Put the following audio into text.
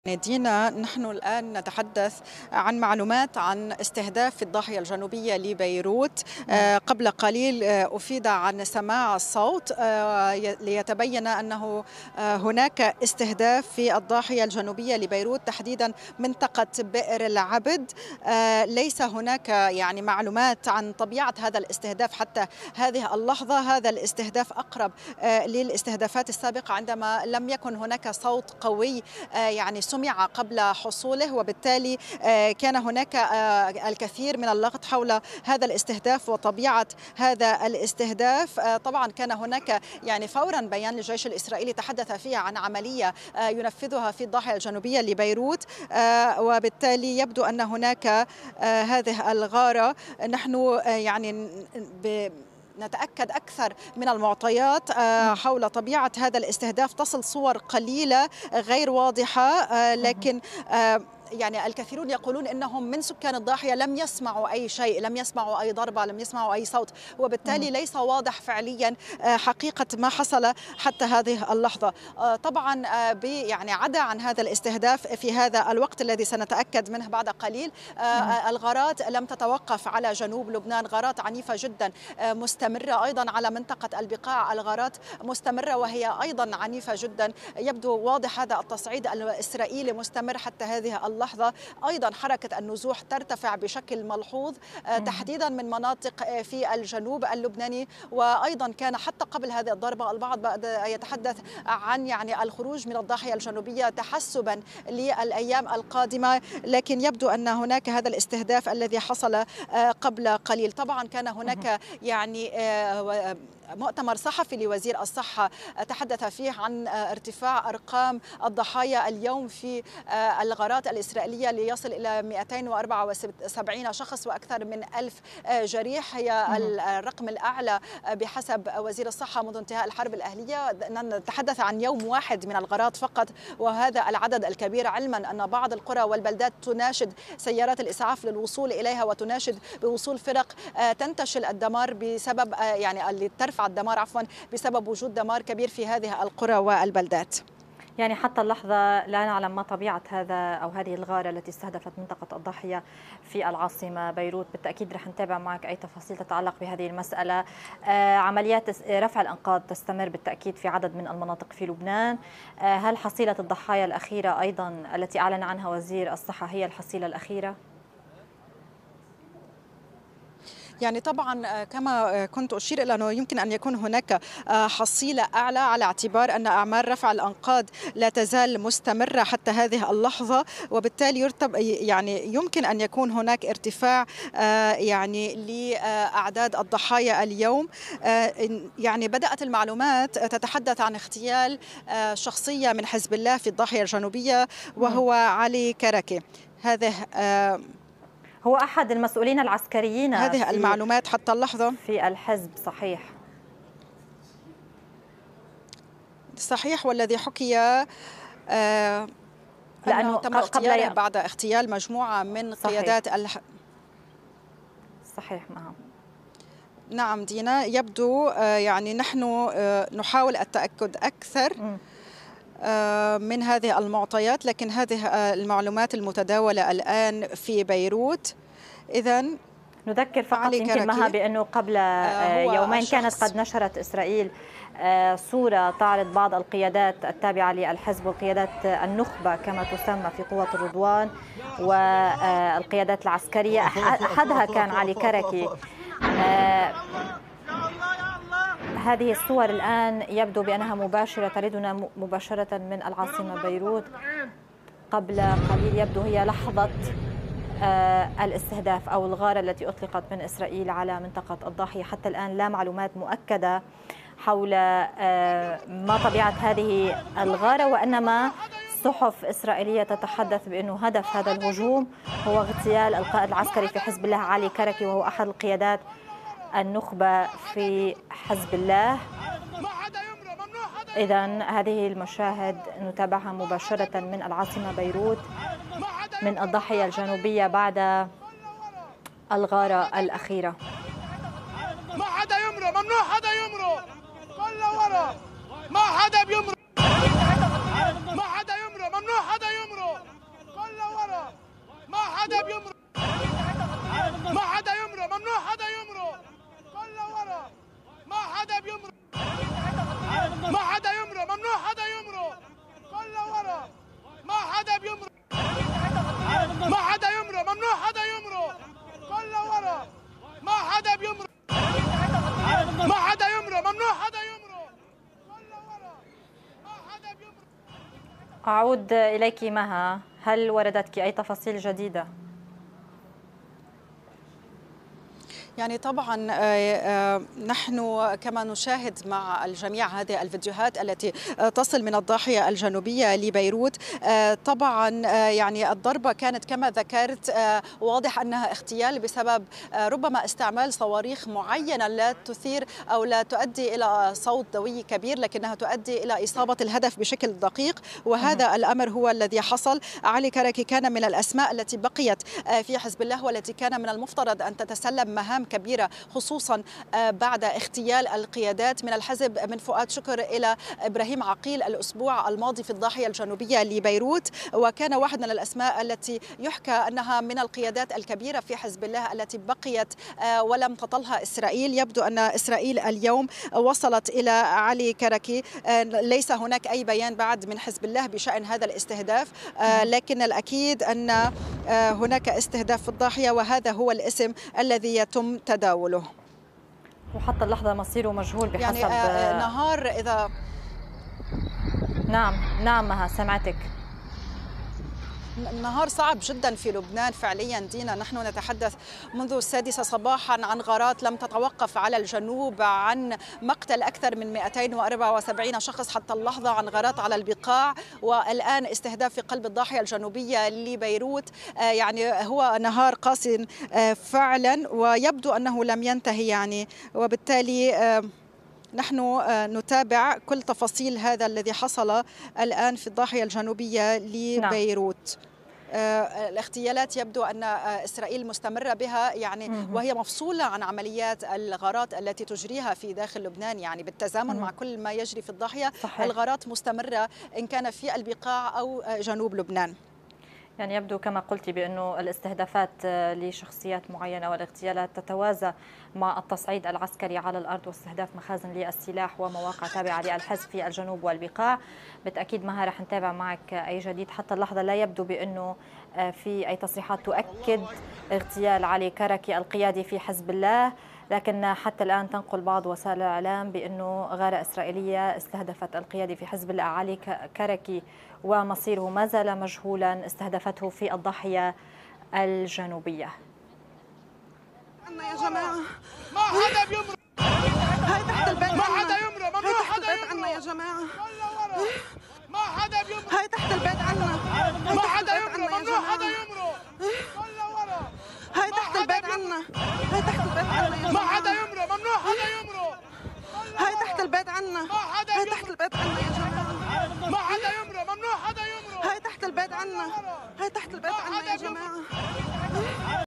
دينا، نحن الآن نتحدث عن معلومات عن استهداف في الضاحية الجنوبية لبيروت. قبل قليل أفيد عن سماع الصوت ليتبين أنه هناك استهداف في الضاحية الجنوبية لبيروت، تحديدا منطقة بئر العبد. ليس هناك معلومات عن طبيعة هذا الاستهداف حتى هذه اللحظة. هذا الاستهداف أقرب للاستهدافات السابقة عندما لم يكن هناك صوت قوي سمع قبل حصوله، وبالتالي كان هناك الكثير من اللغط حول هذا الاستهداف وطبيعة هذا الاستهداف. طبعا كان هناك فورا بيان للجيش الإسرائيلي تحدث فيها عن عملية ينفذها في الضاحية الجنوبية لبيروت، وبالتالي يبدو أن هناك هذه الغارة. نحن نتأكد أكثر من المعطيات حول طبيعة هذا الاستهداف. تصل صور قليلة غير واضحة، لكن الكثيرون يقولون انهم من سكان الضاحيه لم يسمعوا اي شيء، لم يسمعوا اي ضربه، لم يسمعوا اي صوت، وبالتالي ليس واضح فعليا حقيقه ما حصل حتى هذه اللحظه. طبعا عدا عن هذا الاستهداف في هذا الوقت الذي سنتاكد منه بعد قليل، الغارات لم تتوقف على جنوب لبنان، غارات عنيفه جدا مستمره، ايضا على منطقه البقاع الغارات مستمره وهي ايضا عنيفه جدا. يبدو واضح هذا التصعيد الاسرائيلي مستمر حتى هذه اللحظة. أيضا حركة النزوح ترتفع بشكل ملحوظ، تحديدا من مناطق في الجنوب اللبناني. وأيضا كان حتى قبل هذه الضربة البعض بدأ يتحدث عن الخروج من الضاحية الجنوبية تحسبا للأيام القادمة، لكن يبدو أن هناك هذا الاستهداف الذي حصل قبل قليل. طبعا كان هناك مؤتمر صحفي لوزير الصحة تحدث فيه عن ارتفاع أرقام الضحايا اليوم في الغارات الإسرائيلية ليصل إلى 274 شخص وأكثر من 1000 جريح. هي الرقم الأعلى بحسب وزير الصحة منذ انتهاء الحرب الأهلية. نتحدث عن يوم واحد من الغارات فقط، وهذا العدد الكبير، علما أن بعض القرى والبلدات تناشد سيارات الإسعاف للوصول إليها وتناشد بوصول فرق تنتشل الدمار بسبب ترفع الدمار بسبب وجود دمار كبير في هذه القرى والبلدات. حتى اللحظة لا نعلم ما طبيعة هذا أو هذه الغارة التي استهدفت منطقة الضاحية في العاصمة بيروت. بالتأكيد رح نتابع معك أي تفاصيل تتعلق بهذه المسألة. عمليات رفع الأنقاض تستمر بالتأكيد في عدد من المناطق في لبنان. هل حصيلة الضحايا الأخيرة أيضا التي أعلن عنها وزير الصحة هي الحصيلة الأخيرة؟ طبعا كما كنت أشير إلى أنه يمكن أن يكون هناك حصيلة أعلى، على اعتبار أن أعمال رفع الأنقاض لا تزال مستمرة حتى هذه اللحظة، وبالتالي يمكن أن يكون هناك ارتفاع لأعداد الضحايا اليوم. بدأت المعلومات تتحدث عن اغتيال شخصية من حزب الله في الضاحية الجنوبية وهو علي كركي. هذا هو أحد المسؤولين العسكريين هذه المعلومات حتى اللحظة في الحزب. صحيح، والذي حكي لأنه تم اغتياله بعد اغتيال مجموعة من قيادات صحيح. نعم دينا، يبدو نحن نحاول التأكد أكثر من هذه المعطيات، لكن هذه المعلومات المتداولة الآن في بيروت. إذن نذكر فقط يمكن مها بأنه قبل يومين كانت قد نشرت إسرائيل صورة تعرض بعض القيادات التابعة للحزب والقيادات النخبة كما تسمى في قوة الرضوان والقيادات العسكرية، أحدها كان علي كركي. هذه الصور الآن يبدو بأنها مباشرة، تردنا مباشرة من العاصمة بيروت. قبل قليل يبدو هي لحظة الاستهداف أو الغارة التي أطلقت من إسرائيل على منطقة الضاحية. حتى الآن لا معلومات مؤكدة حول ما طبيعة هذه الغارة، وإنما صحف إسرائيلية تتحدث بأنه هدف هذا الهجوم هو اغتيال القائد العسكري في حزب الله علي كركي، وهو أحد القيادات النخبة في حزب الله. إذن هذه المشاهد نتابعها مباشرة من العاصمة بيروت من الضاحية الجنوبية بعد الغارة الأخيرة. ما حدا يمرق، ممنوع حدا يمرق، كله ورا، ما حدا بيمرق، ما حدا يمرق، ممنوع حدا يمرق. حدا بيمرق، ما حدا يمرق، ممنوع حدا يمرق، كله ورا، ما حدا بيمرق. أعود إليك مها، هل وردتك أي تفاصيل جديدة؟ يعني طبعا نحن كما نشاهد مع الجميع هذه الفيديوهات التي تصل من الضاحية الجنوبية لبيروت. طبعا يعني الضربة كانت كما ذكرت واضح أنها اغتيال بسبب ربما استعمال صواريخ معينة لا تثير أو لا تؤدي إلى صوت دوي كبير، لكنها تؤدي إلى إصابة الهدف بشكل دقيق، وهذا الأمر هو الذي حصل. علي كركي كان من الأسماء التي بقيت في حزب الله والتي كان من المفترض أن تتسلم مهام كبيرة، خصوصا بعد اغتيال القيادات من الحزب من فؤاد شكر إلى إبراهيم عقيل الأسبوع الماضي في الضاحية الجنوبية لبيروت. وكان واحد من الأسماء التي يحكى أنها من القيادات الكبيرة في حزب الله التي بقيت ولم تطلها إسرائيل. يبدو أن إسرائيل اليوم وصلت إلى علي كركي، ليس هناك أي بيان بعد من حزب الله بشأن هذا الاستهداف، لكن الأكيد أن هناك استهداف في الضاحية وهذا هو الاسم الذي يتم تداوله. وحتى اللحظة مصيره مجهول بحسب يعني نهار إذا نعم مها سمعتك. نهار صعب جدا في لبنان فعليا دينا. نحن نتحدث منذ 6 صباحا عن غارات لم تتوقف على الجنوب، عن مقتل أكثر من 274 شخص حتى اللحظة، عن غارات على البقاع، والآن استهداف في قلب الضاحية الجنوبية لبيروت. يعني هو نهار قاس فعلا ويبدو أنه لم ينتهي يعني، وبالتالي نحن نتابع كل تفاصيل هذا الذي حصل الآن في الضاحية الجنوبية لبيروت. الاغتيالات يبدو أن إسرائيل مستمرة بها يعني، وهي مفصولة عن عمليات الغارات التي تجريها في داخل لبنان، يعني بالتزامن مع كل ما يجري في الضاحية. صحيح. الغارات مستمرة إن كان في البقاع أو جنوب لبنان. يعني يبدو كما قلت بأنه الاستهدافات لشخصيات معينة والاغتيالات تتوازى مع التصعيد العسكري على الأرض واستهداف مخازن للسلاح ومواقع تابعة للحزب في الجنوب والبقاع. بالتأكيد مها رح نتابع معك أي جديد. حتى اللحظة لا يبدو بأنه في أي تصريحات تؤكد اغتيال علي كركي القيادي في حزب الله، لكن حتى الآن تنقل بعض وسائل الإعلام بأنه غارة إسرائيلية استهدفت القيادي في حزب الله علي كركي ومصيره ما زال مجهولا، استهدفته في الضاحية الجنوبية. يا جماعة ما حدا بيمرق، هاي تحت البيت، ما حدا يمرق، ممنوع حدا يمرق يا جماعة، ما حدا بيمرق، هاي تحت البيت عنا، ما حدا يمرق، ممنوع حدا يمرق، كله ورا، هاي تحت البيت عنا، هاي تحت البيت عنا يا جماعة، ما حدا يمرق، ممنوع حدا يمرق، هاي تحت البيت عنا، هاي تحت البيت عنا يا جماعة، ما حدا يمرق، ممنوع حدا يمرق، هاي تحت البيت عنا، هاي تحت البيت عنا يا جماعة.